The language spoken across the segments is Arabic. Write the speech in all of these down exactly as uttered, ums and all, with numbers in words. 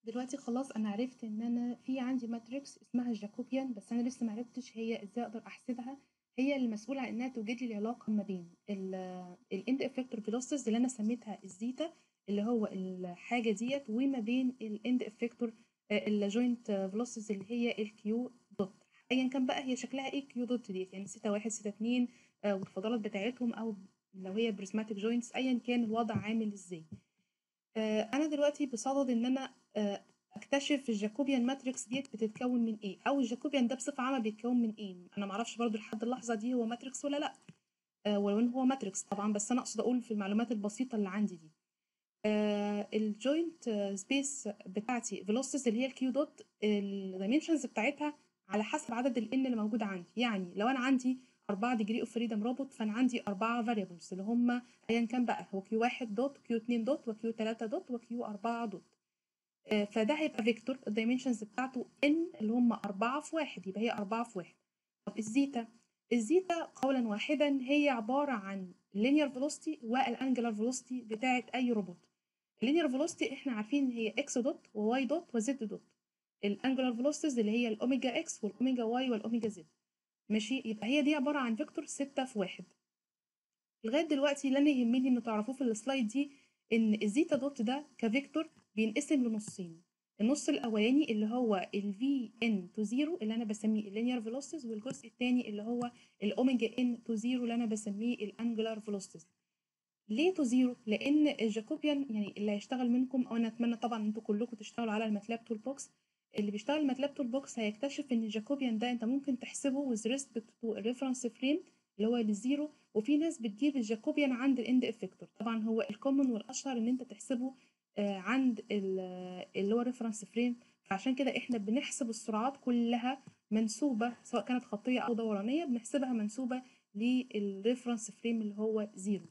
دلوقتي خلاص أنا عرفت إن أنا في عندي ماتريكس اسمها الجاكوبيان، بس أنا لسه معرفتش هي إزاي أقدر أحسبها. هي المسؤولة عن إنها توجد لي العلاقة ما بين الإند إفكتور فيلوسيتيز اللي أنا سميتها الزيتا، اللي هو الحاجة ديت، وما بين الإند إفكتور الجوينت فيلوسيتيز اللي هي الكيو دوت، أيا كان بقى هي شكلها إيه كيو دوت ديت، يعني سيتا واحد سيتا اتنين والفضلات بتاعتهم، أو لو هي بريزماتيك جوينتس أيا كان الوضع عامل إزاي. انا دلوقتي بصدد ان انا اكتشف الجاكوبيان ماتريكس ديت بتتكون من ايه، او الجاكوبيان ده بصفه عامه بيتكون من ايه. انا معرفش برضو لحد اللحظه دي هو ماتريكس ولا لا، ولو ان هو ماتريكس طبعا، بس انا اقصد اقول في المعلومات البسيطه اللي عندي دي. الجوينت سبيس بتاعتي فيلوسيتيز اللي هي الكيو دوت، الدايمنشنز بتاعتها على حسب عدد الان اللي موجود عندي. يعني لو انا عندي أربعة ديجري اوف فريدم روبوت، فانا عندي أربعة فاريبلز اللي هم ايا كان بقى هو كيو واحد دوت وكيو اتنين دوت وكيو تلاتة دوت وكيو أربعة دوت. فده هيبقى فيكتور الدايمنشنز بتاعته ان اللي هم أربعة في واحد، يبقى هي أربعة في واحد. طب الزيتا، الزيتا قولا واحدا هي عباره عن اللينير فيلوسيتي والانجلر فيلوسيتي بتاعت اي روبوت. اللينير فيلوسيتي احنا عارفين هي اكس دوت وواي دوت وزد دوت. الانجلر فيلوسيتيز اللي هي الاوميجا اكس والاوميجا واي والاوميجا زد. ماشي، يبقى هي دي عباره عن فيكتور ستة في واحد. لغايه دلوقتي اللي انا يهمني ان تعرفوه في السلايد دي ان الزيتا دوت ده كفيكتور بينقسم لنصين. النص الاولاني اللي هو ال في ان تو زيرو اللي انا بسميه اللينير فيلوسيتيز، والجزء الثاني اللي هو الاوميجا ان تو زيرو اللي انا بسميه الانجلر فيلوسيتيز. ليه تو زيرو؟ لان الجاكوبيان، يعني اللي هيشتغل منكم، او انا اتمنى طبعا ان انتوا كلكم تشتغلوا على الماتلاب تول بوكس، اللي بيشتغل الماتلاب تول بوكس هيكتشف ان الجاكوبيان ده انت ممكن تحسبه with respect to الريفرنس فريم اللي هو الزيرو، وفي ناس بتجيب الجاكوبيان عند الاند افكتور. طبعا هو الكومن والاشهر ان انت تحسبه عند اللي هو ريفرنس فريم، فعشان كده احنا بنحسب السرعات كلها منسوبه، سواء كانت خطيه او دورانيه بنحسبها منسوبه للريفرنس فريم اللي هو زيرو.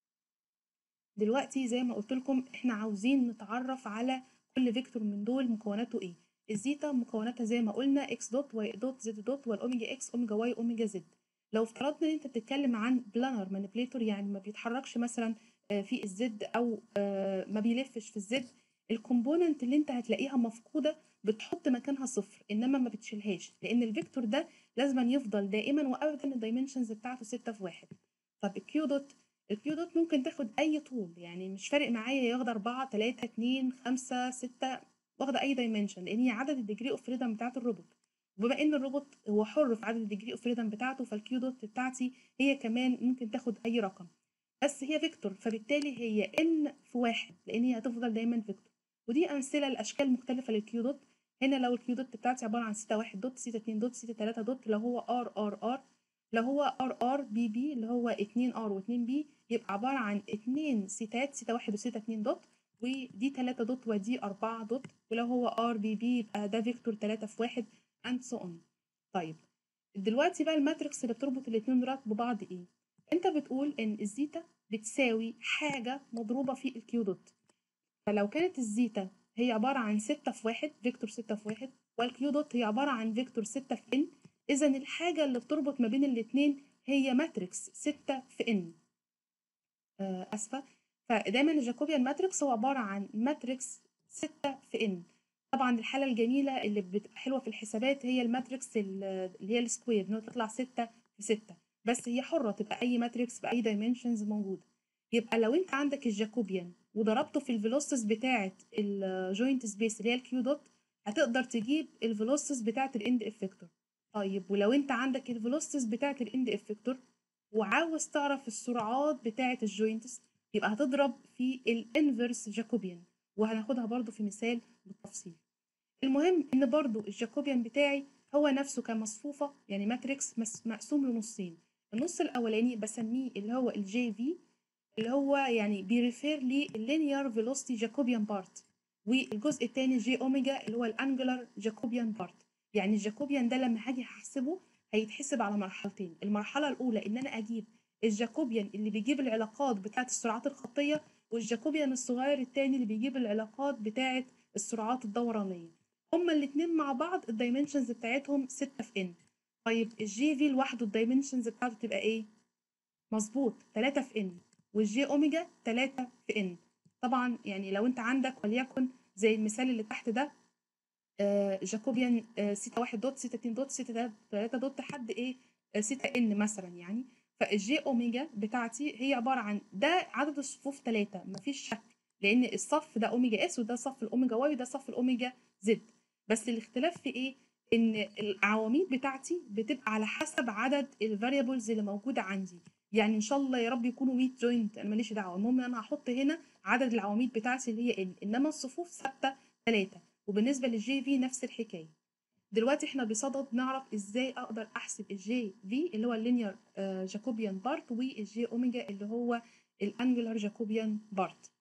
دلوقتي زي ما قلت لكم احنا عاوزين نتعرف على كل فيكتور من دول مكوناته ايه. الزيتا مكوناتها زي ما قلنا اكس دوت واي دوت زد دوت، والاوميجا اكس اوميجا واي اوميجا زد. لو افترضنا ان انت بتتكلم عن بلانر مانيبيليتور، يعني ما بيتحركش مثلا في الزد او ما بيلفش في الزد، الكومبوننت اللي انت هتلاقيها مفقوده بتحط مكانها صفر، انما ما بتشيلهاش، لان الفيكتور ده لازم يفضل دائما وابدا الدايمنشنز بتاعته ستة في واحد. طب الكيو دوت، الكيو دوت ممكن تاخد اي طول، يعني مش فارق معايا هي واخده أربعة تلاتة اتنين خمسة ستة، واخده اي دايمنشن، لان هي عدد الديجري اوف فريدم بتاعت الروبوت. وبما ان الروبوت هو حر في عدد الديجري اوف فريدم بتاعته، فالكيو دوت بتاعتي هي كمان ممكن تاخد اي رقم، بس هي فيكتور، فبالتالي هي ان في واحد، لان هي هتفضل دايما فيكتور. ودي امثله لاشكال مختلفه للكيو دوت. هنا لو الكيو دوت بتاعتي عباره عن ستة واحد دوت ستة اتنين دوت ستة تلاتة دوت، لو هو ار ار ار، لو هو ار ار بي بي اللي هو اتنين ار واتنين بي، يبقى عباره عن اتنين سيتات ستة واحد وستة اتنين دوت، ودي تلاتة دوت ودي أربعة دوت، ولو هو ار بي بي يبقى ده فيكتور تلاتة في واحد and so on. طيب دلوقتي بقى الماتريكس اللي بتربط الاتنين دول ببعض ايه؟ انت بتقول ان الزيتا بتساوي حاجه مضروبه في الكيو دوت، فلو كانت الزيتا هي عباره عن ستة في واحد، فيكتور ستة في واحد، والكيو دوت هي عباره عن فيكتور ستة في ان، اذا الحاجه اللي بتربط ما بين الاتنين هي ماتريكس ستة في ان. آه اسفه، فدايما الجاكوبيان ماتريكس هو عباره عن ماتريكس ستة في ان. طبعا الحاله الجميله اللي بتبقى حلوه في الحسابات هي الماتريكس اللي هي السكوير، ان هو تطلع ستة في ستة، بس هي حره تبقى اي ماتريكس باي دايمنشنز موجوده. يبقى لو انت عندك الجاكوبيان وضربته في الفيلوسيتيز بتاعه الجوينت سبيس اللي هي الكيو دوت، هتقدر تجيب الفيلوسيتيز بتاعه الاند افكتور. طيب ولو انت عندك الفيلوسيتيز بتاعه الاند افكتور وعاوز تعرف السرعات بتاعه الجوينتس، يبقى هتضرب في الانفرس جاكوبيان، وهناخدها برضو في مثال بالتفصيل. المهم ان برضو الجاكوبيان بتاعي هو نفسه كمصفوفه، يعني ماتريكس مقسوم لنصين. النص الاولاني بسميه اللي هو الجي في، اللي هو يعني بيريفير لي اللينير فيلوسيتي جاكوبيان بارت، والجزء الثاني جي اوميجا اللي هو الانجلر جاكوبيان بارت. يعني الجاكوبيان ده لما هاجي هحسبه هيتحسب على مرحلتين. المرحله الاولى ان انا اجيب الجاكوبيان اللي بيجيب العلاقات بتاعه السرعات الخطيه، والجاكوبيان الصغير الثاني اللي بيجيب العلاقات بتاعه السرعات الدورانيه. هما الاثنين مع بعض الدايمنشنز بتاعتهم ستة في ان. طيب الجي في لوحده الدايمنشنز بتاعته تبقى ايه؟ مظبوط تلاتة في ان، والجي اوميجا تلاتة في ان. طبعا يعني لو انت عندك وليكن زي المثال اللي تحت ده آه جاكوبيان آه سيتا واحد دوت سيتا اتنين دوت سيتا تلاتة دوت لحد ايه آه سيتا ان مثلا يعني. فالجي اوميجا بتاعتي هي عباره عن ده عدد الصفوف ثلاثه مفيش شك، لان الصف ده اوميجا اس وده صف الاوميجا واي وده صف الاوميجا زد. بس الاختلاف في ايه؟ ان العواميد بتاعتي بتبقى على حسب عدد الفاريبلز اللي موجوده عندي. يعني ان شاء الله يا رب يكونوا مية جوينت، انا ماليش دعوه، المهم انا هحط هنا عدد العواميد بتاعتي اللي هي ان، انما الصفوف ثابته ثلاثه. وبالنسبه للجي في نفس الحكايه. دلوقتي احنا بصدد نعرف ازاي اقدر احسب الجي في اللي هو اللينير جاكوبيان بارت والجي اوميجا اللي هو الانجلر جاكوبيان بارت.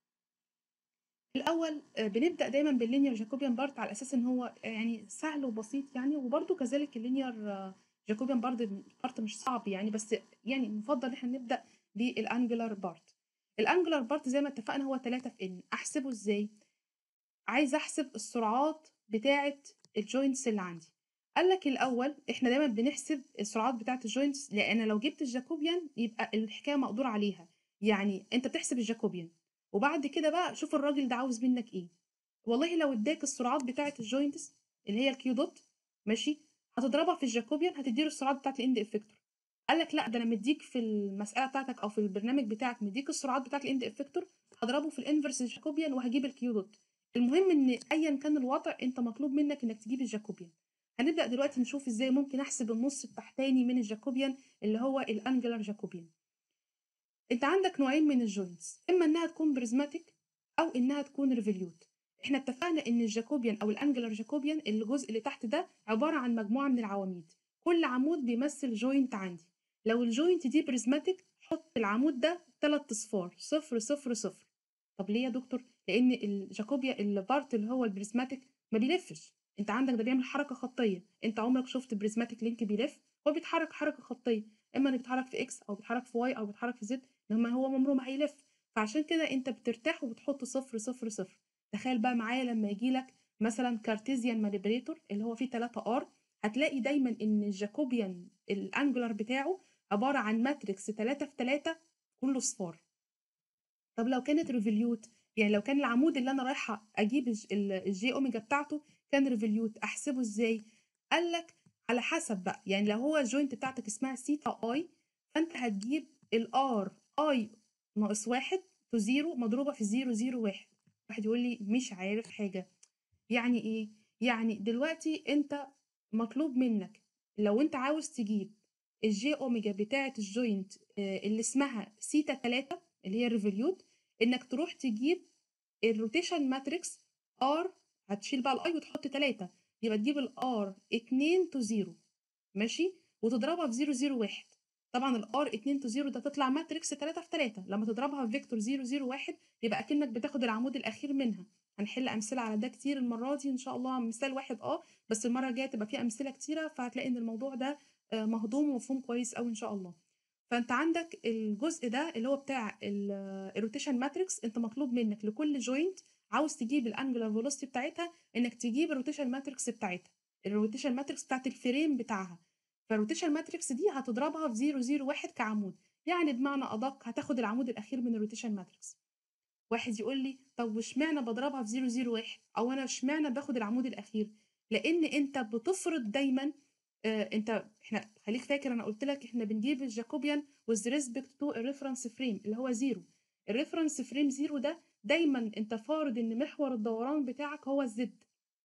الاول بنبدا دايما باللينير جاكوبيان بارت على اساس ان هو يعني سهل وبسيط يعني، وبرده كذلك اللينير جاكوبيان بارت مش صعب يعني، بس يعني المفضل ان احنا نبدا بالانجلر بارت. الانجلر بارت زي ما اتفقنا هو ثلاثة في ان. احسبه ازاي؟ عايز احسب السرعات بتاعه الجوينتس اللي عندي. قال لك الاول احنا دايما بنحسب السرعات بتاعه الجوينتس، لان لو جبت الجاكوبيان يبقى الحكايه مقدور عليها. يعني انت بتحسب الجاكوبيان وبعد كده بقى شوف الراجل ده عاوز منك ايه. والله لو اداك السرعات بتاعه الجوينتس اللي هي الكيو دوت ماشي، هتضربها في الجاكوبيان هتديله السرعات بتاعه الاند افكتور. قال لك لا، ده انا مديك في المساله بتاعتك او في البرنامج بتاعك مديك السرعات بتاعه الاند افكتور، هضربه في الانفرس جاكوبيان وهجيب الكيو دوت. المهم ان ايا كان الوضع انت مطلوب منك انك تجيب الجاكوبيان. هنبدا دلوقتي نشوف ازاي ممكن احسب النص التحتاني من الجاكوبيان اللي هو الانجلر جاكوبيان. انت عندك نوعين من الجوينتس، اما انها تكون بريزماتيك او انها تكون ريفوليوت. احنا اتفقنا ان الجاكوبيان او الانجلر جاكوبيان الجزء اللي تحت ده عباره عن مجموعه من العواميد، كل عمود بيمثل جوينت عندي. لو الجوينت دي بريزماتيك حط العمود ده ثلاث اصفار صفر صفر صفر. طب ليه يا دكتور؟ لان الجاكوبيا البارت اللي هو البريزماتيك ما بيلفش، انت عندك ده بيعمل حركه خطيه. انت عمرك شفت بريزماتيك لينك بيلف؟ هو بيتحرك حركه خطيه، اما انه بيتحرك في اكس او بيتحرك في واي او بيتحرك في زد، انما هو عمره ما هيلف. فعشان كده انت بترتاح وبتحط صفر صفر صفر. تخيل بقى معايا لما يجي لك مثلا كارتيزيان مانيبيوليتور اللي هو فيه ثلاثة ار، هتلاقي دايما ان الجاكوبيان الانجلر بتاعه عباره عن ماتريكس ثلاثة في ثلاثة كله صفار. طب لو كانت ريفوليوت، يعني لو كان العمود اللي انا رايحه اجيب الجي اوميجا بتاعته كان ريفوليوت، احسبه ازاي؟ قال لك على حسب بقى، يعني لو هو الجوينت بتاعتك اسمها سيتا اي، فانت هتجيب الار اي ناقص واحد تو زيرو مضروبه في زيرو زيرو واحد. واحد يقول لي مش عارف حاجه، يعني ايه؟ يعني دلوقتي انت مطلوب منك لو انت عاوز تجيب الجي اوميجا بتاعه الجوينت اللي اسمها سيتا ثلاثة اللي هي الريفوليوت، انك تروح تجيب الروتيشن ماتريكس ار، هتشيل بقى الاي وتحط ثلاثة، يبقى تجيب الار اتنين تو زيرو ماشي، وتضربها في زيرو زيرو واحد. طبعا الار اتنين تو زيرو ده تطلع ماتريكس ثلاثة في ثلاثة، لما تضربها في فيكتور زيرو زيرو واحد يبقى اكنك بتاخد العمود الاخير منها. هنحل امثله على ده كتير المره دي ان شاء الله، مثال واحد اه بس المره الجايه تبقى فيه امثله كتيره، فهتلاقي ان الموضوع ده مهضوم ومفهوم كويس قوي ان شاء الله. فانت عندك الجزء ده اللي هو بتاع الروتيشن ماتريكس، انت مطلوب منك لكل جوينت عاوز تجيب الانجلر فيلوسيتي بتاعتها انك تجيب الروتيشن ماتريكس بتاعتها، الروتيشن ماتريكس بتاعت الفريم بتاعها. فالروتيشن ماتريكس دي هتضربها في زيرو زيرو واحد كعمود، يعني بمعنى ادق هتاخد العمود الاخير من الروتيشن ماتريكس. واحد يقول لي طب واشمعنى بضربها في زيرو زيرو واحد، او انا اشمعنى باخد العمود الاخير؟ لان انت بتفرض دايما آه انت احنا خليك فاكر انا قلت لك احنا بنجيب الجاكوبيان with respect to الريفرنس فريم اللي هو زيرو. الريفرنس فريم زيرو ده دايما انت فارض ان محور الدوران بتاعك هو الزد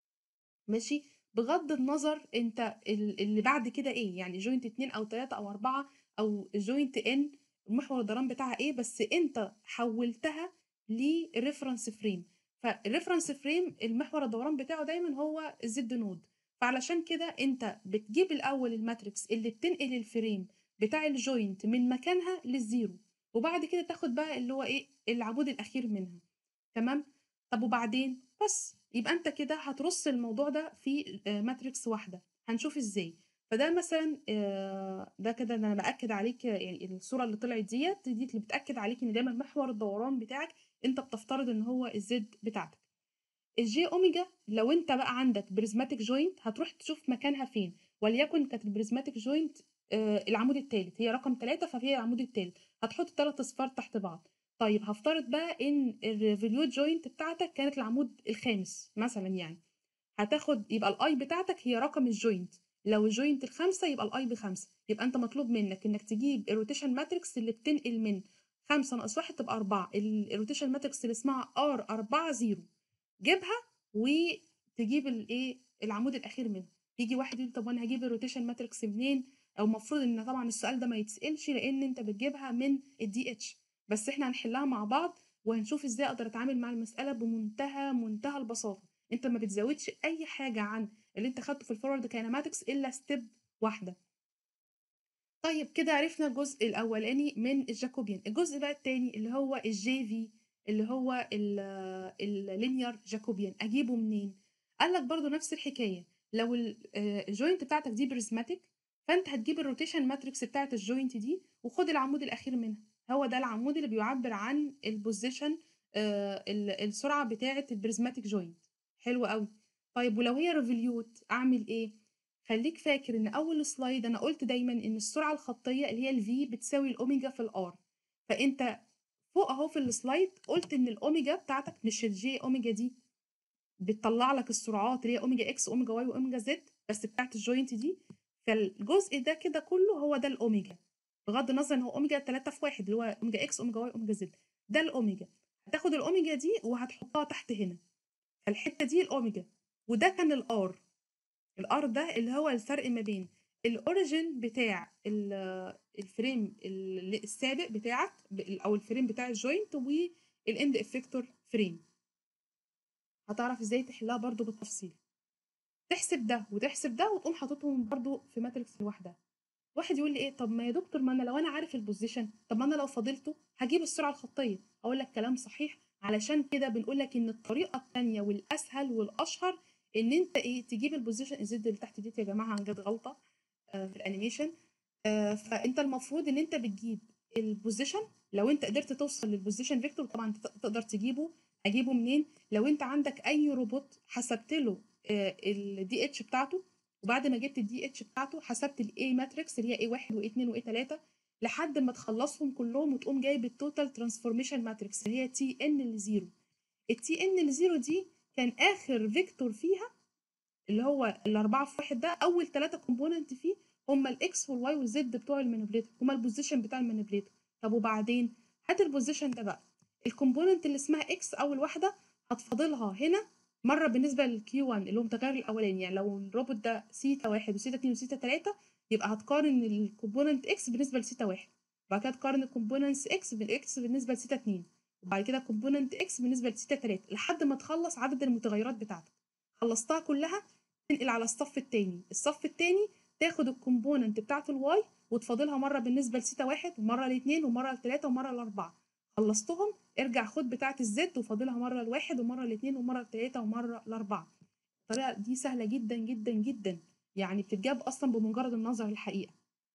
ماشي، بغض النظر انت اللي بعد كده ايه، يعني جوينت اتنين او تلاتة او اربعة او جوينت ان المحور الدوران بتاعها ايه، بس انت حولتها لريفرنس فريم. فالريفرنس فريم المحور الدوران بتاعه دايما هو الزد نود. فعلشان كده انت بتجيب الاول الماتريكس اللي بتنقل الفريم بتاع الجوينت من مكانها للزيرو، وبعد كده تاخد بقى اللي هو ايه العمود الاخير منها. تمام. طب وبعدين بس يبقى انت كده هترص الموضوع ده في ماتريكس واحده. هنشوف ازاي. فده مثلا ده كده انا باكد عليك، يعني الصوره اللي طلعت ديت دي اللي بتاكد عليك ان دايما محور الدوران بتاعك انت بتفترض ان هو الزد بتاعتك. الجي اوميجا لو انت بقى عندك بريزماتيك جوينت هتروح تشوف مكانها فين، وليكن كانت البريزماتيك جوينت العمود الثالث، هي رقم ثلاثة فهي العمود الثالث، هتحط ثلاث اصفار تحت بعض. طيب هفترض بقى ان الريفوليوت جوينت بتاعتك كانت العمود الخامس مثلا، يعني هتاخد يبقى الاي بتاعتك هي رقم الجوينت. لو الجوينت الخامسه يبقى الاي بخمسه. يبقى انت مطلوب منك انك تجيب الروتيشن ماتريكس اللي بتنقل من خمسة ناقص واحد تبقى أربعة. الروتيشن ماتريكس اللي اسمها ار أربعة زيرو، جيبها وتجيب الايه العمود الاخير منها. يجي واحد يقول طب وانا هجيب الروتيشن ماتريكس منين؟ او المفروض ان طبعا السؤال ده ما يتسالش لان انت بتجيبها من الدي اتش، بس احنا هنحلها مع بعض وهنشوف ازاي اقدر اتعامل مع المساله بمنتهى منتهى البساطه. انت ما بتزودش اي حاجه عن اللي انت خدته في الفورورد كاينماتكس الا ستيب واحده. طيب كده عرفنا الجزء الاولاني من الجاكوبيان. الجزء بقى التاني اللي هو الجي في، اللي هو اللينير جاكوبيان، اجيبه منين؟ قال لك برضو نفس الحكايه. لو الجوينت بتاعتك دي بريزماتيك، فانت هتجيب الروتيشن ماتريكس بتاعت الجوينت دي وخد العمود الاخير منها. هو ده العمود اللي بيعبر عن البوزيشن، السرعه بتاعه البريزماتيك جوينت. حلو قوي. طيب ولو هي ريفوليوت اعمل ايه؟ خليك فاكر ان اول سلايد انا قلت دايما ان السرعه الخطيه اللي هي الفي بتساوي الاوميجا في الار. فانت فوق اهو في السلايد قلت ان الاوميجا بتاعتك مش الجي اوميجا دي بتطلع لك السرعات اللي هي اوميجا اكس واوميجا واي واوميجا زد بس بتاعت الجوينت دي. فالجزء ده كده كله هو ده الاوميجا، بغض النظر ان هو اوميجا ثلاثة في واحد اللي هو اوميجا اكس اوميجا واي اوميجا زد. ده الاوميجا. هتاخد الاوميجا دي وهتحطها تحت هنا، فالحته دي الاوميجا. وده كان الار. الار ده اللي هو الفرق ما بين الاوريجين بتاع الفريم السابق بتاعك او الفريم بتاع الجوينت والاند افكتور فريم. هتعرف ازاي تحلها برضو بالتفصيل. تحسب ده وتحسب ده وتقوم حاططهم برضو في ماتريكس لوحدها. واحد يقول لي ايه، طب ما يا دكتور ما انا لو انا عارف البوزيشن، طب ما انا لو فضلته هجيب السرعه الخطيه. اقول لك كلام صحيح، علشان كده بنقول لك ان الطريقه الثانيه والاسهل والاشهر ان انت ايه تجيب البوزيشن. الزد اللي تحت دي يا جماعه جت غلطه آه في الانيميشن. آه فانت المفروض ان انت بتجيب البوزيشن. لو انت قدرت توصل للبوزيشن فيكتور طبعا تقدر تجيبه. اجيبه منين؟ لو انت عندك اي روبوت حسبت له آه الدي اتش بتاعته، وبعد ما جبت الدي اتش بتاعته حسبت الاي ماتريكس اللي هي اي واحد واي اتنين واي تلاتة لحد ما تخلصهم كلهم وتقوم جايب التوتال ترانسفورميشن ماتريكس اللي هي تي ان لزيرو. التي ان لزيرو دي كان اخر فيكتور فيها اللي هو الاربعه في واحد ده، اول ثلاثه كومبوننت فيه هم الاكس والواي والزد بتوع المانيبيليتور، هم البوزيشن بتاع المانيبيليتور. طب وبعدين هات البوزيشن ده بقى، الكومبوننت اللي اسمها اكس اول واحده هتفاضلها هنا مره بالنسبه للكيو واحد اللي هو متغير الاولاني. يعني لو الروبوت ده سيتا واحد وسيتا اتنين وسيتا تلاتة يبقى هتقارن الكومبوننت اكس بالنسبه لسيتا واحد، وبعد كده تقارن الكومبوننت اكس بالاكس بالنسبه لسيتا اتنين، وبعد كده كومبوننت اكس بالنسبه لسيتا تلاتة لحد ما تخلص عدد المتغيرات بتاعتك. خلصتها كلها تنقل على الصف التاني. الصف التاني تاخد الكومبوننت بتاعت الواي وتفاضلها مره بالنسبه لسيتا واحد ومره لاتنين ومره لتلاته ومره لاربعه. خلصتهم ارجع خد بتاعت الزد وفاضلها مره لواحد ومره لاتنين ومره لتلاته ومره لاربعه. الطريقه دي سهله جدا جدا جدا، يعني بتتجاب اصلا بمجرد النظر الحقيقه.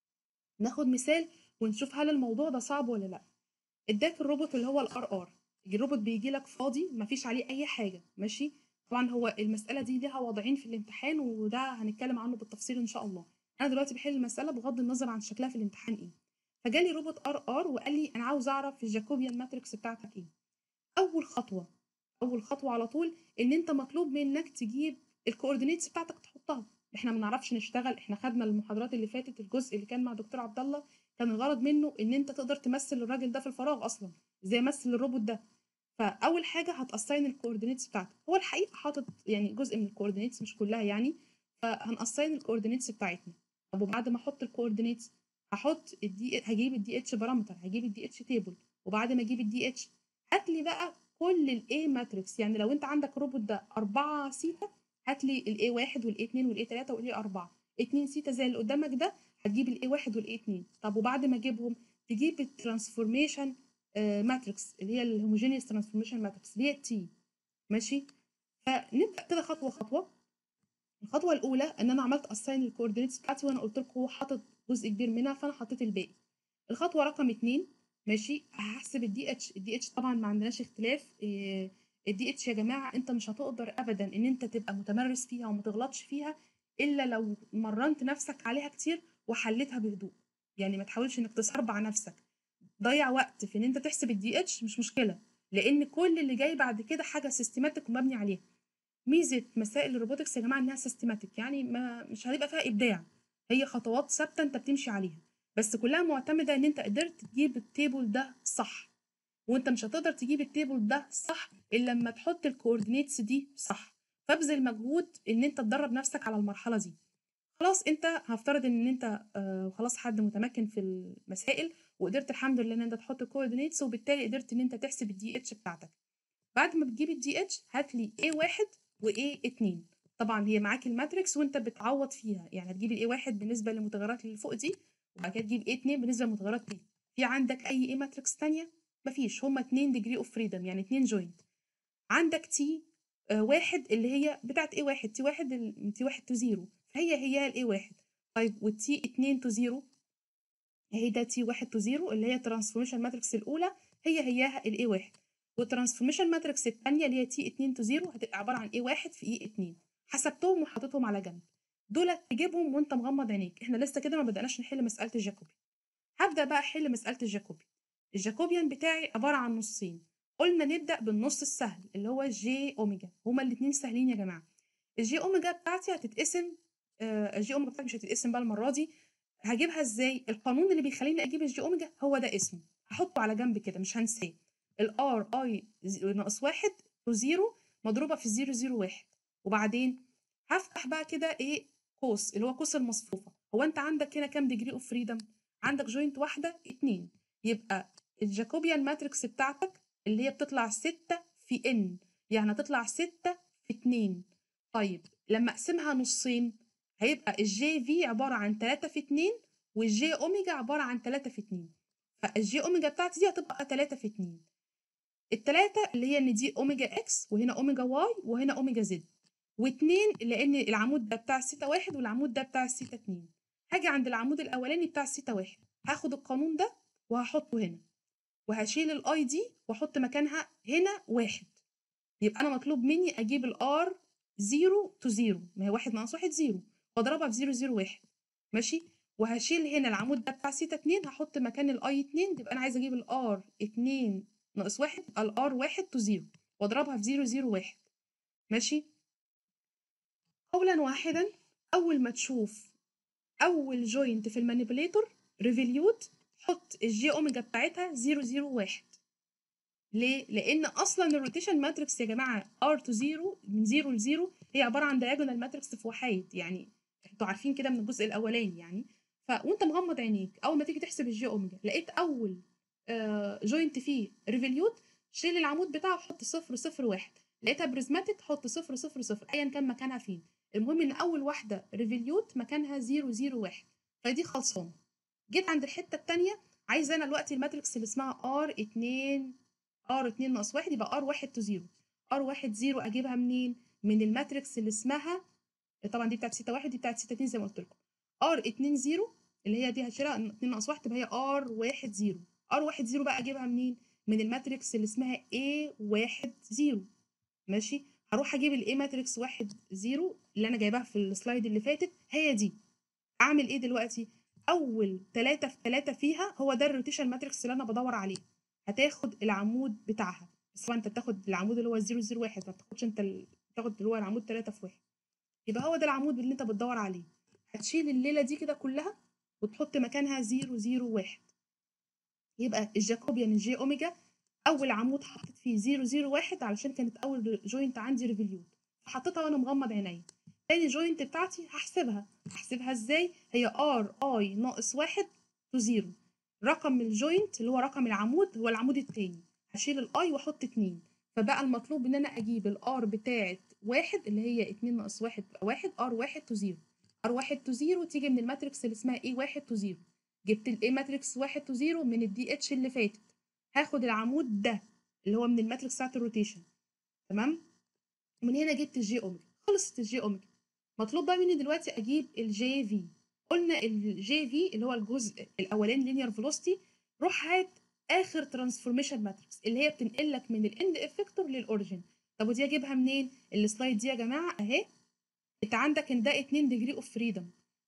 ناخد مثال ونشوف هل الموضوع ده صعب ولا لا. اداك الروبوت اللي هو الار ار. الروبوت بيجي لك فاضي مفيش عليه اي حاجه، ماشي. طبعا هو المساله دي ليها وضعين في الامتحان وده هنتكلم عنه بالتفصيل ان شاء الله. انا دلوقتي بحل المساله بغض النظر عن شكلها في الامتحان ايه. فجالي روبوت ار ار وقال لي انا عاوز اعرف الجاكوبيان ماتريكس بتاعتك ايه. اول خطوه اول خطوه على طول ان انت مطلوب منك تجيب الكوردينيتس بتاعتك تحطها. احنا ما نعرفش نشتغل، احنا خدنا المحاضرات اللي فاتت الجزء اللي كان مع دكتور عبد الله كان الغرض منه ان انت تقدر تمثل الراجل ده في الفراغ اصلا زي مثل الروبوت ده. فاول حاجه هتاساين الكوردينيتس بتاعتك. هو الحقيقه حاطط يعني جزء من الكوردينيتس مش كلها يعني، فهناساين الكوردينيتس بتاعتنا. طب وبعد ما احط الكوردينيتس هحط الدي هجيب الدي اتش بارامتر، هجيب الدي اتش تيبل، وبعد ما اجيب الدي اتش هات لي بقى كل الاي ماتريكس. يعني لو انت عندك روبوت ده اربعة سيتا هات لي الاي واحد والاي اتنين والاي تلاتة والاي اربعة. اتنين سيتا زي اللي قدامك ده هتجيب الاي واحد والاي اتنين. طب وبعد ما اجيبهم تجيب الترانسفورميشن ماتريكس اللي هي الهوموجينيوس ترانسفورميشن ماتريكس اللي هي التي. ماشي. فنبدا كده خطوه خطوه. الخطوه الاولى ان انا عملت اساين الكوردينيتس بتاعتي وانا قلت لكم هو حاطط جزء كبير منها فانا حطيت الباقي. الخطوه رقم اتنين ماشي هحسب الدي اتش. الدي اتش طبعا ما عندناش اختلاف. الدي اتش يا جماعه انت مش هتقدر ابدا ان انت تبقى متمرس فيها وما تغلطش فيها الا لو مرنت نفسك عليها كتير وحلتها بهدوء. يعني ما تحاولش انك تسربع نفسك. ضيع وقت في ان انت تحسب الدي اتش مش مشكله، لان كل اللي جاي بعد كده حاجه سيستماتيك ومبني عليها. ميزه مسائل الروبوتكس يا جماعه انها سيستماتيك، يعني ما مش هيبقى فيها ابداع، هي خطوات ثابته انت بتمشي عليها، بس كلها معتمده ان انت قدرت تجيب التيبل ده صح. وانت مش هتقدر تجيب التيبل ده صح الا لما تحط الكوردينيتس دي صح. فابذل مجهود ان انت تدرب نفسك على المرحله دي. خلاص انت هفترض ان انت آه خلاص حد متمكن في المسائل، وقدرت الحمد لله ان انت تحط الكوردينيتس، وبالتالي قدرت ان انت تحسب الدي اتش بتاعتك. بعد ما بتجيب الدي اتش هات لي إيه واحد و إيه اتنين. طبعا هي معاك الماتريكس وانت بتعوض فيها، يعني هتجيب ال إيه واحد بالنسبه للمتغيرات اللي فوق دي، وبعد كده تجيب إيه اتنين بالنسبه للمتغيرات دي. في عندك اي ايه ماتريكس ثانيه؟ مفيش، هما اتنين ديجري اوف فريدم، يعني اتنين جوينت. عندك تي آه واحد اللي هي بتاعت إيه واحد، تي واحد تي واحد تو زيرو، فهي هي ال إيه واحد. طيب والتي اتنين تو زيرو، هي ده تي واحد تو زيرو اللي هي ترانسفورميشن ماتريكس الاولى، هي هياها ال إيه واحد. والترانسفورميشن ماتريكس الثانيه اللي هي تي اتنين تو زيرو هتبقى عباره عن إيه واحد في إيه اتنين. حسبتهم وحطيتهم على جنب، دول تجيبهم وانت مغمض عينيك. احنا لسه كده ما بدأناش نحل مساله الجاكوبي. هبدأ بقى احل مساله الجاكوبي. الجاكوبيان بتاعي عباره عن نصين. قلنا نبدأ بالنص السهل اللي هو جي اوميجا، هما الاثنين سهلين يا جماعه. الجي اوميجا بتاعتي هتتقسم، آه الجي اوميجا بتاعتي مش هتتقسم بقى المره دي. هجيبها ازاي؟ القانون اللي بيخليني اجيب الجي اوميجا هو ده اسمه، هحطه على جنب كده مش هنساه. الار اي ناقص واحد تو زيرو مضروبه في زيرو زيرو واحد. وبعدين هفتح بقى كده ايه؟ قوس اللي هو قوس المصفوفه. هو انت عندك هنا كام ديجري اوف فريدم؟ عندك جوينت واحده اتنين، يبقى الجاكوبيان ماتريكس بتاعتك اللي هي بتطلع ستة في ان، يعني هتطلع ستة في اتنين. طيب لما اقسمها نصين هيبقى الجي في عباره عن تلاتة في اتنين، والجي اوميجا عباره عن تلاتة في اتنين. فالجي اوميجا بتاعتي دي هتبقى تلاتة في اتنين. التلاتة اللي هي ان دي اوميجا اكس، وهنا اوميجا واي، وهنا اوميجا زد. واتنين لان العمود ده بتاع السيتا واحد والعمود ده بتاع السيتا اتنين. هاجي عند العمود الاولاني بتاع السيتا واحد، هاخد القانون ده وهحطه هنا، وهشيل الاي دي واحط مكانها هنا واحد. يبقى انا مطلوب مني اجيب الار زيرو تو زيرو، ما هي واحد ناقص واحد زيرو، واضربها في زيرو زيرو واحد. ماشي. وهشيل هنا العمود ده بتاع سيتا اتنين، هحط مكان الاي اتنين، يبقى انا عايزه اجيب الار اتنين ناقص واحد، الار واحد تو زيرو، واضربها في زيرو زيرو واحد. ماشي. قولا واحدا، اول ما تشوف اول جوينت في المانيبيليتور ريفوليوت، حط الجي اوميجا بتاعتها زيرو زيرو واحد. ليه؟ لأن أصلا الروتيشن ماتريكس يا جماعة ار تو زيرو، من زيرو ل زيرو، هي عبارة عن دايجونال ماتريكس في وحايد، يعني انتوا عارفين كده من الجزء الأولاني يعني. ف وأنت مغمض عينيك أول ما تيجي تحسب الجي أوميجا لقيت أول آه جوينت فيه ريفوليوت، شيل العمود بتاعه وحط صفر صفر واحد. لقيتها بريزماتيك حط صفر صفر صفر أيا كان مكانها فين. المهم إن أول واحدة ريفوليوت مكانها زيرو زيرو واحد، فدي خلصانة. جيت عند الحتة التانية، عايزة أنا دلوقتي الماتريكس اللي اسمها ار اتنين، ار اتنين ناقص واحد، يبقى ار واحد تو زيرو. ار واحد زيرو اجيبها منين؟ من الماتريكس اللي اسمها، طبعا دي بتاعت ستة واحد، دي بتاعت ستة اتنين زي ما قلت لكم. ار اتنين زيرو اللي هي دي هشيلها اتنين ناقص واحد، تبقى هي ار واحد زيرو. ار واحد زيرو بقى اجيبها منين؟ من الماتريكس اللي اسمها ايه واحد زيرو. ماشي. هروح اجيب الايه ماتريكس واحد زيرو اللي انا جايباها في السلايد اللي فاتت، هي دي. اعمل ايه دلوقتي؟ اول تلاتة في تلاتة فيها هو ده الروتيشن ماتريكس اللي انا بدور عليه. هتاخد العمود بتاعها، بس طبعا انت بتاخد العمود اللي هو زيرو زيرو واحد، ما بتاخدش انت ال... بتاخد اللي هو العمود تلاتة في واحد. يبقى هو ده العمود اللي انت بتدور عليه. هتشيل الليله دي كده كلها وتحط مكانها زيرو زيرو واحد. يبقى الجاكوبيان الجي اوميجا اول عمود حطيت فيه زيرو زيرو واحد علشان كانت اول جوينت عندي ريفوليوت، فحطيتها وانا مغمض عينيا. تاني جوينت بتاعتي هحسبها. هحسبها ازاي؟ هي ار اي ناقص واحد تو زيرو. رقم الجوينت اللي هو رقم العمود هو العمود التاني، هشيل الاي واحط اتنين. فبقى المطلوب ان انا اجيب الار بتاعت واحد اللي هي اتنين ناقص واحد تبقى واحد، ار واحد تو زيرو. ار واحد تو زيرو تيجي من الماتريكس اللي اسمها ايه واحد تو زيرو. جبت الاي ماتريكس واحد تو زيرو من الدي اتش اللي فاتت، هاخد العمود ده اللي هو من الماتريكس بتاعت الروتيشن. تمام. من هنا جبت الجي اوميجا، خلصت الجي اوميجا. مطلوب بقى مني دلوقتي اجيب الجي في. قلنا الجي في اللي هو الجزء الاولاني لينير فيلوسيتي. روح هات اخر ترانسفورميشن ماتريكس اللي هي بتنقل لك من الاند افكتور للاوريجن. طب ودي اجيبها منين؟ السلايد دي يا جماعه اهي. انت عندك ان ده اتنين ديجري اوف فريدم،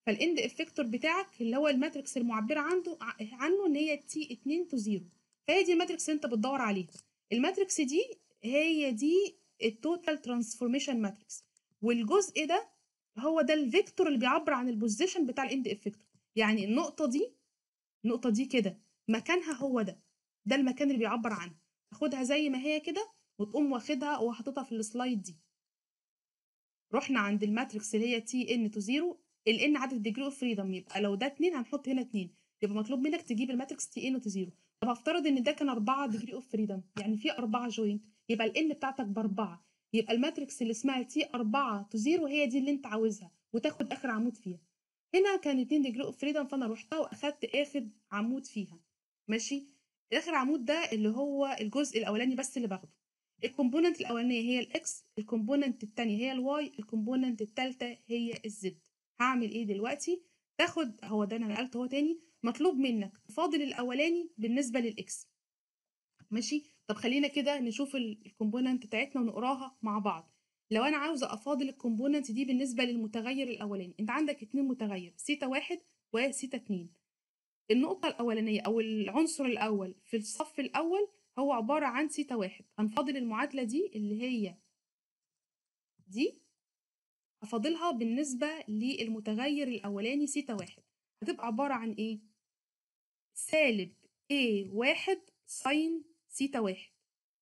فالاند افكتور بتاعك اللي هو الماتريكس المعبره عنده عنه ان هي تي اتنين تو زيرو، فهي دي الماتريكس اللي انت بتدور عليها. الماتريكس دي هي دي التوتال ترانسفورميشن ماتريكس، والجزء ده هو ده الفيكتور اللي بيعبر عن البوزيشن بتاع الاند افكتور. يعني النقطه دي النقطه دي كده مكانها هو ده ده المكان اللي بيعبر عنها. تاخدها زي ما هي كده وتقوم واخدها وحاططها في السلايد دي. رحنا عند الماتريكس اللي هي تي ان تو زيرو، الان عدد ديجري اوف فريدم، يبقى لو ده اتنين هنحط هنا اتنين، يبقى مطلوب منك تجيب الماتريكس تي ان تو زيرو. طب هفترض ان ده كان اربعة ديجري اوف فريدم، يعني في اربعة جوينت، يبقى الان بتاعتك باربعة، يبقى الماتريكس اللي اسمها تي اربعة تو زيرو هي دي اللي انت عاوزها وتاخد اخر عمود فيها. هنا كان اتنين ديجري اوف فريدم، فانا رحتها واخدت اخر عمود فيها. ماشي. اخر عمود ده اللي هو الجزء الاولاني بس اللي باخده. الكومبوننت الاولانيه هي الاكس، الكومبوننت الثانيه هي الواي، الكومبوننت الثالثه هي الزد. هعمل ايه دلوقتي؟ تاخد هو ده انا نقلته هو تاني، مطلوب منك تفاضل الاولاني بالنسبه للاكس. ماشي. طب خلينا كده نشوف الكومبوننت بتاعتنا ونقراها مع بعض. لو انا عاوزه افاضل الكومبوننت دي بالنسبه للمتغير الاولاني، انت عندك اتنين متغير سيتا واحد وسيتا اتنين. النقطة الأولانية أو العنصر الأول في الصف الأول هو عبارة عن سيتا واحد. هنفاضل المعادلة دي اللي هي دي، هفاضلها بالنسبة للمتغير الأولاني سيتا واحد، هتبقى عبارة عن إيه؟ سالب A واحد ساين سيتا واحد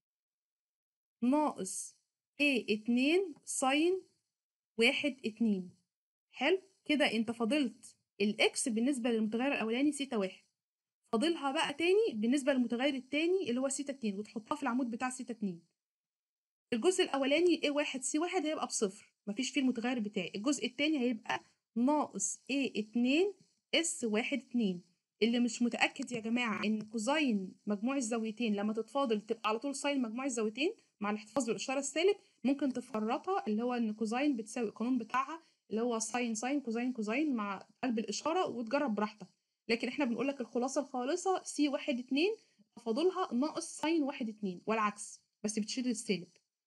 ناقص A اتنين ساين واحد اتنين. حلو كده، انت فاضلت الإكس بالنسبة للمتغير الأولاني سيتا واحد، فاضلها بقى تاني بالنسبة للمتغير التاني اللي هو سيتا اتنين وتحطها في العمود بتاع سيتا اتنين. الجزء الأولاني A واحد سي واحد هيبقى بصفر، مفيش فيه المتغير بتاعي. الجزء التاني هيبقى ناقص A اتنين اس واحد اتنين. اللي مش متأكد يا جماعة إن كوزين مجموع الزاويتين لما تتفاضل تبقى على طول ساين مجموع الزاويتين مع الاحتفاظ بالإشارة السالب، ممكن تفرطها، اللي هو إن كوزين بتساوي القانون بتاعها اللي هو ساين ساين كوزين كوزين مع قلب الإشارة، وتجرب براحتك. لكن إحنا بنقول لك الخلاصة الخالصة سي واحد اتنين تفاضلها ناقص ساين واحد اتنين والعكس، بس بتشيل السالب.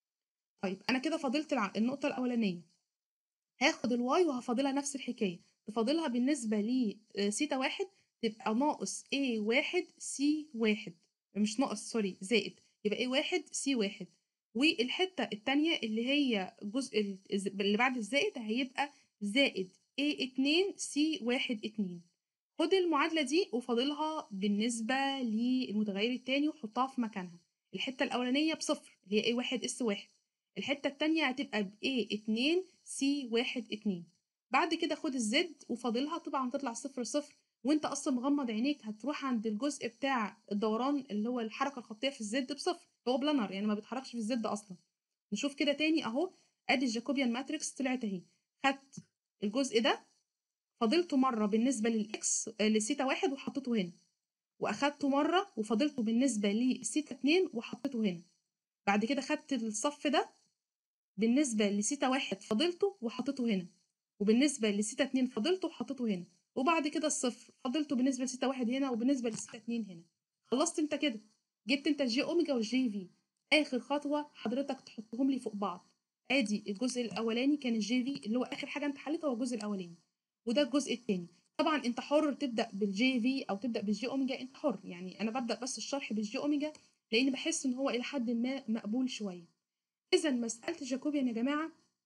طيب انا كده فاضلت الع... النقطه الاولانيه، هاخد الواي وهفاضلها نفس الحكايه، تفاضلها بالنسبه لسيتا واحد تبقى ناقص A واحد سي واحد، مش ناقص سوري زائد، يبقى A واحد سي واحد. والحته الثانيه اللي هي الجزء اللي بعد الزائد هيبقى زائد A اتنين سي واحد اتنين. خد المعادله دي وفاضلها بالنسبه للمتغير الثاني وحطها في مكانها. الحته الاولانيه بصفر اللي هي A واحد اس واحد، الحتة التانية هتبقى ب A اتنين سي واحد اتنين. بعد كده خد الزد وفاضلها، طبعا تطلع صفر صفر، وانت اصلا مغمض عينيك هتروح عند الجزء بتاع الدوران اللي هو الحركة الخطية في الزد بصفر، هو بلانر يعني ما بيتحركش في الزد اصلا. نشوف كده تاني اهو، ادي الجاكوبيان ماتريكس طلعت اهي. خدت الجزء ده فاضلته مرة بالنسبة للاكس لسيتا واحد وحطيته هنا، واخدته مرة وفاضلته بالنسبة لسيتا اتنين وحطيته هنا. بعد كده خدت الصف ده بالنسبة لسيتا واحد فاضلته وحطيته هنا، وبالنسبة لسيتا اتنين فاضلته وحطيته هنا، وبعد كده الصفر فاضلته بالنسبة لسيتا واحد هنا وبالنسبة لسيتا اتنين هنا. خلصت انت كده، جبت انت الجي اوميجا والجي في. اخر خطوة حضرتك تحطهم لي فوق بعض. ادي الجزء الاولاني كان الجي في اللي هو اخر حاجة انت حلتها هو الجزء الاولاني، وده الجزء التاني. طبعا انت حر تبدا بالجي في او تبدا بالجي اوميجا، انت حر يعني. انا ببدا بس الشرح بالجي اوميجا لان بحس ان هو الى حد ما مقبول شويه. إذا مسألة الجاكوبيان يا جماعة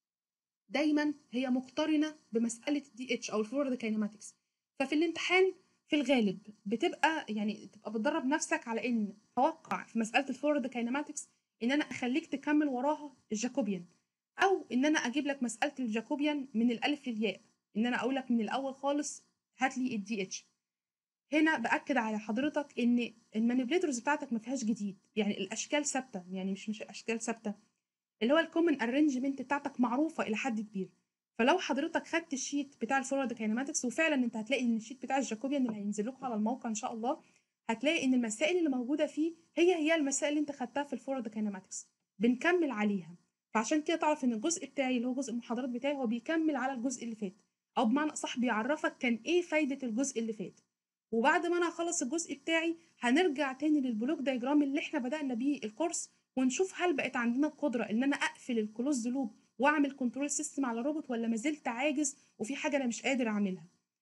دايما هي مقترنة بمسألة الدي اتش أو الفلويد كاينماتكس. ففي الامتحان في الغالب بتبقى يعني تبقى بتدرب نفسك على إن توقع في مسألة الفلويد كاينماتكس إن أنا أخليك تكمل وراها الجاكوبيان، أو إن أنا أجيب لك مسألة الجاكوبيان من الألف للياء، إن أنا أقول لك من الأول خالص هات لي الدي اتش. هنا باكد على حضرتك ان المانيبيوليتورز بتاعتك ما فيهاش جديد، يعني الاشكال ثابته، يعني مش مش اشكال ثابته، اللي هو الكومن ارينجمنت بتاعتك معروفه الى حد كبير. فلو حضرتك خدت الشيت بتاع الفلويد كاينماتكس، وفعلا انت هتلاقي ان الشيت بتاع الجاكوبيان اللي هينزل لكم على الموقع ان شاء الله، هتلاقي ان المسائل اللي موجوده فيه هي هي المسائل اللي انت خدتها في الفلويد كاينماتكس، بنكمل عليها. فعشان كده تعرف ان الجزء بتاعي اللي هو جزء المحاضرات بتاعي هو بيكمل على الجزء اللي فات، او بمعنى اصح بيعرفك كان ايه فايده الجزء اللي فات. وبعد ما انا اخلص الجزء بتاعي هنرجع تاني للبلوك دايجرام اللي احنا بدأنا بيه الكورس، ونشوف هل بقت عندنا القدرة ان انا اقفل الكلوز لوب واعمل كنترول سيستم على روبوت، ولا ما زلت عاجز وفي حاجة انا مش قادر اعملها.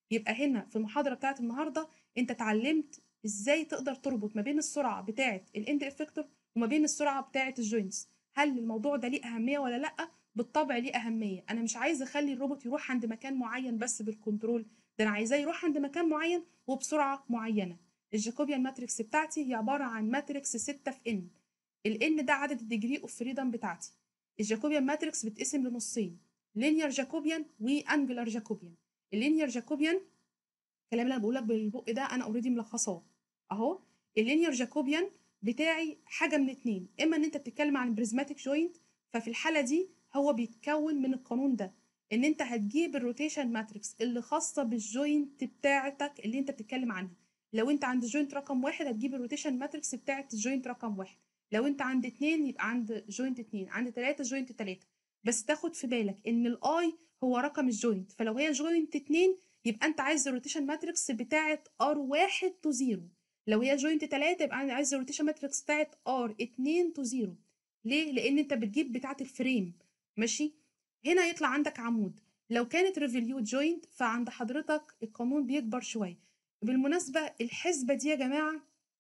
يبقى هنا في المحاضرة بتاعت النهاردة انت اتعلمت ازاي تقدر تربط ما بين السرعة بتاعت الاند افكتور وما بين السرعة بتاعت الجوينتس. هل الموضوع ده ليه أهمية ولا لأ؟ بالطبع ليه أهمية. أنا مش عايزة أخلي الروبوت يروح عند مكان معين بس بالكنترول، ده أنا عايزاه يروح عند مكان معين وبسرعة معينة. الجاكوبيان ماتريكس بتاعتي هي عبارة عن ماتريكس ستة في ان. الان ده عدد الديجري اوف فريدم بتاعتي. الجاكوبيان ماتريكس بتقسم لنصين، لينير جاكوبيان وانجلر جاكوبيان. اللينير جاكوبيان الكلام اللي انا بقول لك بالبق ده انا اوريدي ملخصاه اهو. اللينير جاكوبيان بتاعي حاجه من اتنين، اما ان انت بتتكلم عن بريزماتيك جوينت، ففي الحاله دي هو بيتكون من القانون ده، ان انت هتجيب الروتيشن ماتريكس اللي خاصه بالجوينت بتاعتك اللي انت بتتكلم عنها. لو انت عند جوينت رقم واحد هتجيب الروتيشن ماتريكس بتاعت الجوينت رقم واحد، لو انت عند اتنين يبقى عند جوينت اتنين، عند تلاته جوينت تلاته. بس تاخد في بالك ان الاي هو رقم الجوينت، فلو هي جوينت اتنين يبقى انت عايز الروتيشن ماتريكس بتاعت ار واحد تو زيرو، لو هي جوينت تلاته يبقى انا عايز الروتيشن ماتريكس بتاعت ار اتنين تو زيرو. ليه؟ لان انت بتجيب بتاعت الفريم. ماشي. هنا يطلع عندك عمود. لو كانت ريفوليوت جوينت فعند حضرتك القانون بيكبر شويه. بالمناسبه الحسبه دي يا جماعه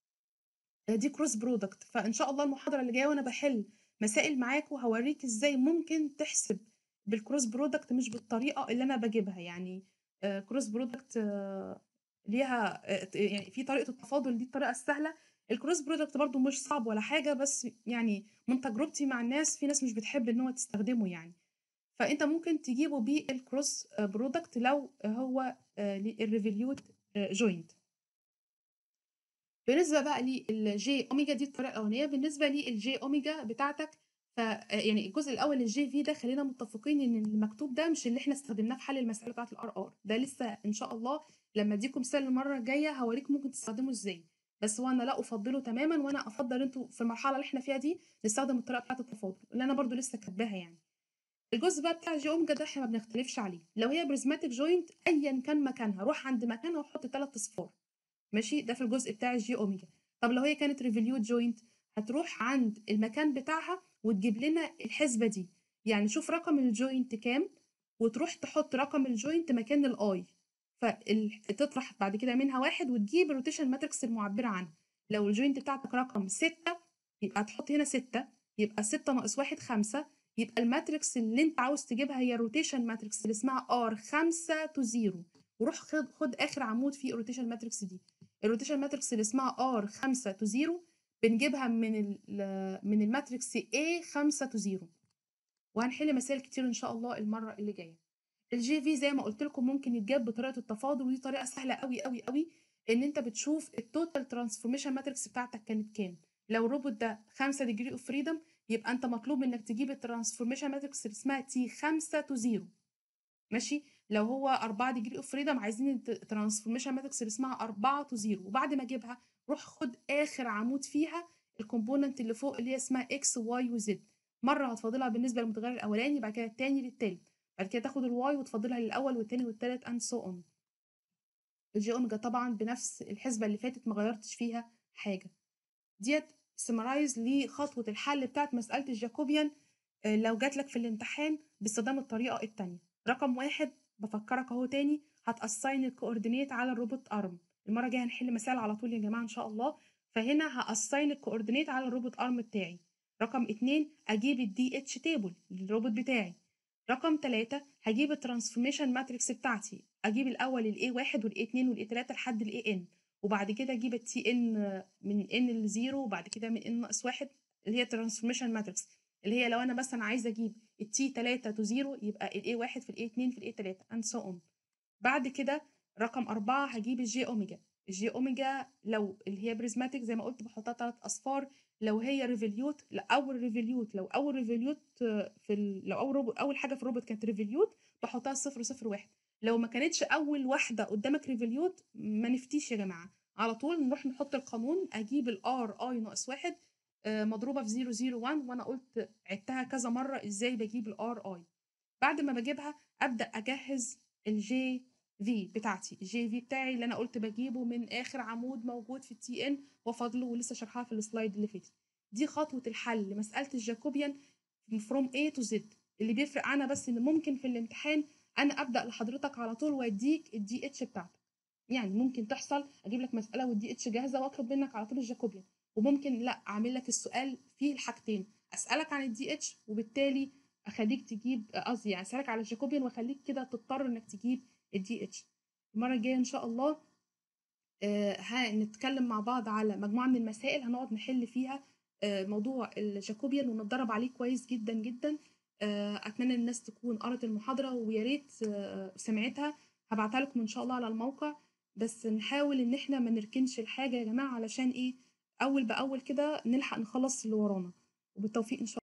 دي كروس برودكت، فان شاء الله المحاضره اللي جايه وانا بحل مسائل معاكم هوريك ازاي ممكن تحسب بالكروس برودكت مش بالطريقه اللي انا بجيبها. يعني كروس برودكت ليها آه، يعني في طريقه التفاضل دي الطريقه السهله. الكروس برودكت برضو مش صعب ولا حاجه، بس يعني من تجربتي مع الناس في ناس مش بتحب ان هو تستخدمه يعني. فانت ممكن تجيبه بالكروس برودكت لو هو الريفوليوت جوينت. بالنسبة بقى للجي اوميجا دي الطريقة الأولانية. بالنسبة للجي اوميجا بتاعتك ف يعني الجزء الأول الجي في ده خلينا متفقين إن المكتوب ده مش اللي احنا استخدمناه في حل المسألة بتاعت الار ار ده، لسه إن شاء الله لما اديكم مثال المرة الجاية هوريك ممكن تستخدمه ازاي. بس هو انا لا افضله تماما، وانا افضل انتوا في المرحله اللي احنا فيها دي نستخدم الطريقه بتاعت التفاضل اللي انا برضو لسه كاتباها يعني. الجزء بقى بتاع الجي اوميجا ده احنا ما بنختلفش عليه. لو هي بريزماتيك جوينت ايا كان مكانها روح عند مكانها وحط ثلاث اصفار. ماشي. ده في الجزء بتاع الجي اوميجا. طب لو هي كانت ريفوليوت جوينت هتروح عند المكان بتاعها وتجيب لنا الحسبه دي. يعني شوف رقم الجوينت كام وتروح تحط رقم الجوينت مكان الاي، فتطرح بعد كده منها واحد وتجيب الروتيشن ماتريكس المعبره عنها. لو الجوينت بتاعتك رقم ستة يبقى هتحط هنا ستة، يبقى ستة ناقص واحد خمسة. يبقى الماتريكس اللي انت عاوز تجيبها هي الروتيشن ماتريكس اللي اسمها ار خمسة تو زيرو. وروح خد خد اخر عمود في الروتيشن ماتريكس دي. الروتيشن ماتريكس اللي اسمها ار خمسة تو زيرو بنجيبها من من الماتريكس A خمسة تو زيرو. وهنحل مسائل كتير ان شاء الله المره اللي جايه. الجي في زي ما قلت لكم ممكن يتجاب بطريقه التفاضل، ودي طريقه سهله قوي قوي قوي. ان انت بتشوف التوتال ترانسفورميشن ماتريكس بتاعتك كانت كام. لو الروبوت ده خمسة ديجري اوف فريدم يبقى انت مطلوب منك تجيب الترانسفورميشن ماتريكس اللي اسمها تي خمسة تو زيرو. ماشي. لو هو أربعة ديجري اوف فريدم عايزين الترانسفورميشن ماتريكس اللي اسمها أربعة تو زيرو. وبعد ما اجيبها روح خد اخر عمود فيها الكومبوننت اللي فوق اللي هي اسمها اكس واي وزد. مره هتفاضلها بالنسبه للمتغير الاولاني، بعد كده الثاني للثالث، بعد كده تاخد الواي وتفاضلها للاول والثاني والثالث اند سو اون. الجي اوميجا طبعا بنفس الحسبه اللي فاتت ما غيرتش فيها حاجه. ديت سمرايز لخطوه الحل بتاعت مساله الجاكوبيان لو جات لك في الامتحان باستخدام الطريقه الثانيه. رقم واحد بفكرك اهو تاني، هتاساين الكوردينيت على الروبوت ارم. المره الجايه هنحل مثال على طول يا جماعه ان شاء الله. فهنا هاساين الكوردينيت على الروبوت ارم بتاعي. رقم اتنين اجيب الدي اتش تيبل للروبوت بتاعي. رقم تلاتة هجيب الترانسفورميشن ماتريكس بتاعتي، اجيب الاول الاي واحد والاي اتنين والاي تلاتة لحد الاي ان، وبعد كده اجيب التي ان من ان لزيرو وبعد كده من ان ناقص واحد اللي هي ترانسفورميشن ماتريكس، اللي هي لو انا مثلا عايزه اجيب التي تلاتة تو زيرو يبقى الاي واحد في الاي اتنين في الاي تلاتة اند سو اون. بعد كده رقم أربعة هجيب الجي اوميجا. الجي اوميجا لو اللي هي بريزماتيك زي ما قلت بحطها ثلاث اصفار، لو هي ريفوليوت لا اول ريفوليوت لو اول ريفوليوت في ال... لو اول روبوت اول حاجه في الروبوت كانت ريفوليوت بحطها صفر صفر واحد. لو ما كانتش اول واحده قدامك ريفوليوت ما نفتيش يا جماعه، على طول نروح نحط القانون اجيب الار اي ناقص واحد مضروبه في صفر صفر واحد. وانا قلت عدتها كذا مره ازاي بجيب الار اي. بعد ما بجيبها ابدا اجهز الجي في بتاعتي. الجي في بتاعي اللي انا قلت بجيبه من اخر عمود موجود في التي ان وفضله ولسه شرحها في السلايد اللي فاتت. دي خطوه الحل لمساله الجاكوبيان فروم A to Z. اللي بيفرق عنها بس ان ممكن في الامتحان انا ابدا لحضرتك على طول واديك الدي اتش بتاعتك. يعني ممكن تحصل اجيب لك مساله والدي اتش جاهزه واطلب منك على طول الجاكوبيان، وممكن لا اعمل لك السؤال فيه الحاجتين، اسالك عن الدي اتش وبالتالي اخليك تجيب، قصدي يعني اسالك على الجاكوبيان واخليك كده تضطر انك تجيب الدي اتش. المره الجايه ان شاء الله آه، هنتكلم مع بعض على مجموعه من المسائل هنقعد نحل فيها آه، موضوع الجاكوبيان ونتدرب عليه كويس جدا جدا. آه، اتمنى الناس تكون قرأت المحاضره ويا ريت آه، سمعتها. هبعتها لكم ان شاء الله على الموقع، بس نحاول ان احنا ما نركنش الحاجه يا جماعه، علشان ايه؟ اول باول كده نلحق نخلص اللي ورانا. وبالتوفيق ان شاء الله.